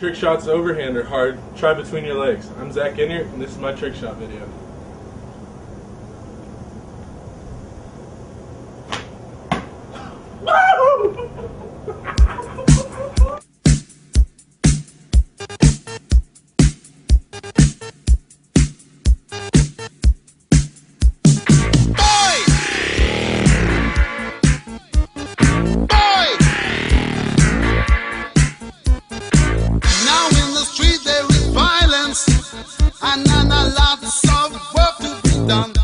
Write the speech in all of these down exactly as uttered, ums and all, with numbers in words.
Trick shots overhand are hard. Try between your legs. I'm Zach Ginner, and this is my trick shot video. And then a lots of work to be done.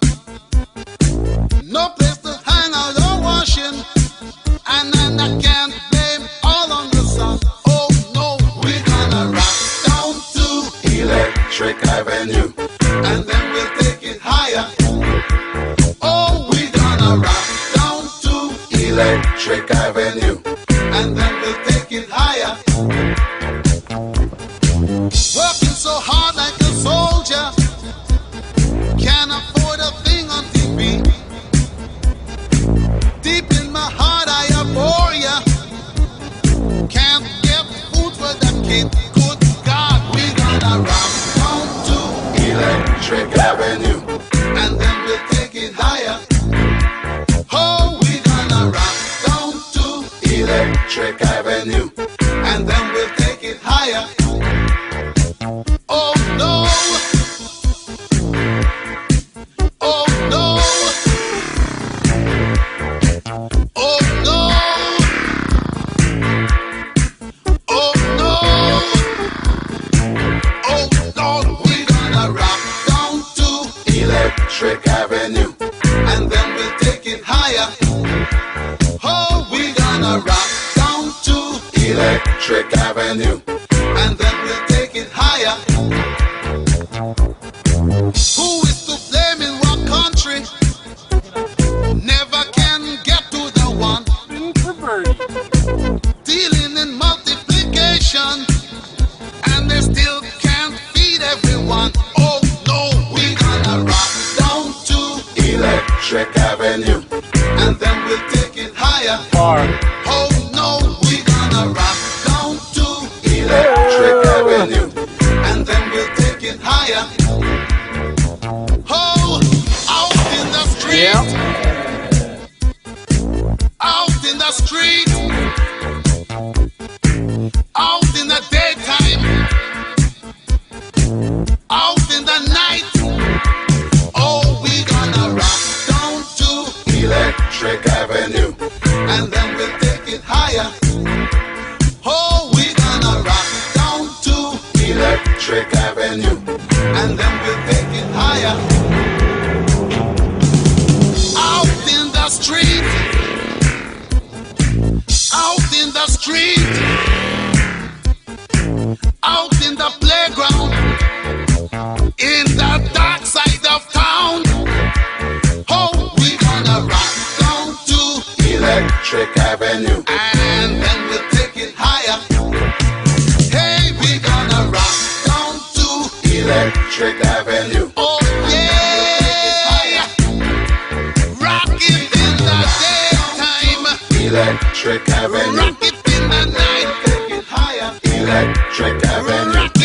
No place to hang out or washing. And then I can't blame all on the sun. Oh no, we're gonna rock down to Electric Avenue, and then we'll take it higher. Oh, we're gonna rock down to Electric Avenue, and then we'll take it higher. Working so hard like a soldier, can't afford a thing on T V. Deep in my heart I abhor ya. Can't get food for the kid. Good God, we gonna rock down to Electric Avenue, and then we'll take it higher. Oh, we gonna rock down to Electric Avenue, and then we'll take it higher. Oh no! Oh no! Oh no! Oh no! Oh Lord, we're gonna rock down to Electric Avenue, and then we'll take it higher. Oh, we're gonna rock down to Electric Avenue, and then we'll take it higher. Who is to blame in what country? Never can get to the one. Dealing in multiplication, and they still can't feed everyone. Oh no, we're gonna rock down to Electric Avenue, and then we'll take it higher. Far. Oh no, we're gonna rock down to Electric Avenue, and then we'll take it higher. Oh, out in the street, out in the street, out in the daytime, out in the night. Oh, we gonna rock down to Electric Avenue, and then we'll take it higher. Oh, we gonna rock down to Electric Avenue, and then we'll take it higher. Out in the street, out in the street, out in the playground, in the dark side of town. Oh, we gonna rock down to Electric Avenue, and then we'll take it higher. Hey, we gonna rock down to Electric Avenue, oh yeah, rock it in the daytime, Electric Avenue, rock it in the night, take it higher, Electric Avenue. rock